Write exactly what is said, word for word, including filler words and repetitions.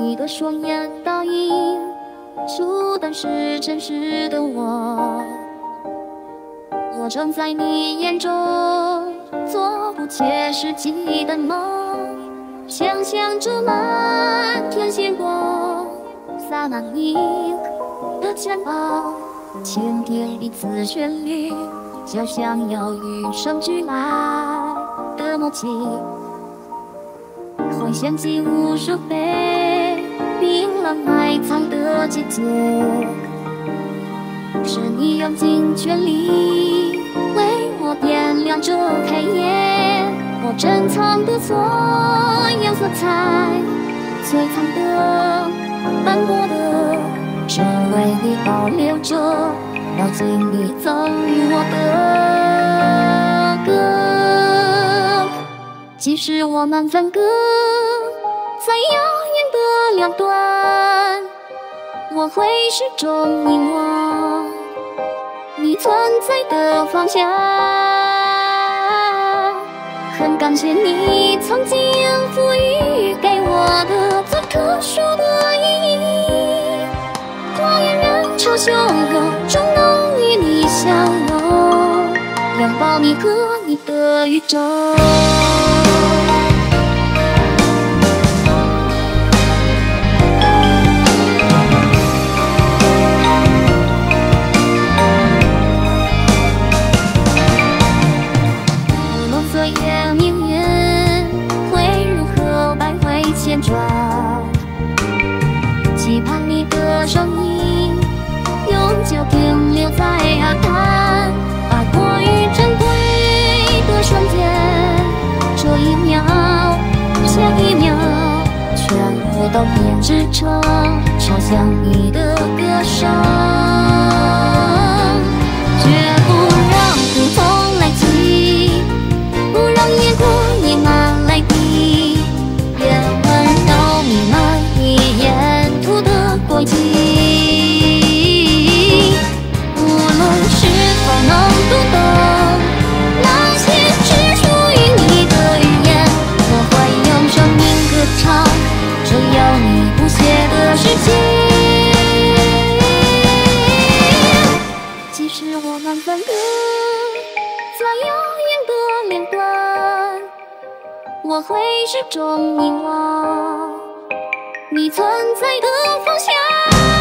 你的双眼倒映出当时真实的我，我正在你眼中做不切实际的梦，想象着满天星光洒满你的肩膀，千叠一次旋律，就像有与生俱来的默契，会掀起无数杯冰冷埋藏的季节，是你用尽全力为我点亮这黑夜，我珍藏的所有色彩，璀璨的斑驳的，只为你保留着，牢记你赠予我的歌。即使我们分隔在遥远的两端，我会始终凝望你存在的方向。很感谢你曾经赋予给我的最特殊的意义，跨越人潮汹涌，终能与你相拥，拥抱你和你的宇宙。期盼你的声音永久停留在耳畔，把过与珍贵的瞬间，这一秒下一秒全部都编织成朝向你的歌声，绝不让苦痛来袭，不让夜光溢满泪滴，愿温柔弥漫你沿途的轨迹，无论是否能读懂那些只属于你的语言，我会用生命歌唱这有你不懈的世界。即使我们分隔在遥远的两端，我会始终凝望你存在的方向。